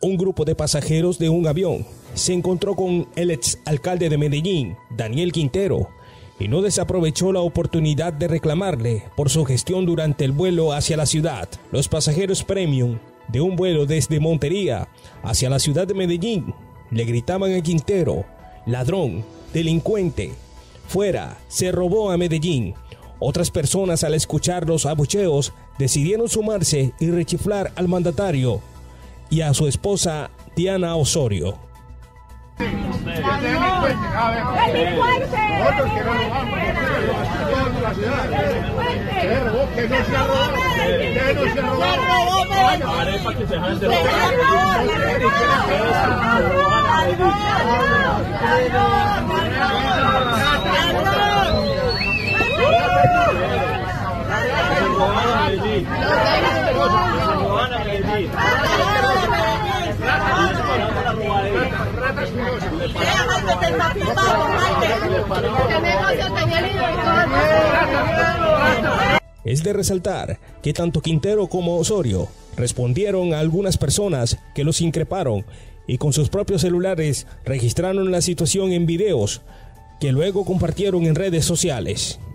un grupo de pasajeros de un avión se encontró con el exalcalde de Medellín, Daniel Quintero, y no desaprovechó la oportunidad de reclamarle por su gestión durante el vuelo hacia la ciudad. Los pasajeros premium de un vuelo desde Montería hacia la ciudad de Medellín le gritaban a Quintero: ladrón, delincuente, fuera, se robó a Medellín. Otras personas, al escuchar los abucheos, decidieron sumarse y rechiflar al mandatario y a su esposa Diana Osorio. Es de resaltar que tanto Quintero como Osorio respondieron a algunas personas que los increparon y con sus propios celulares registraron la situación en videos que luego compartieron en redes sociales.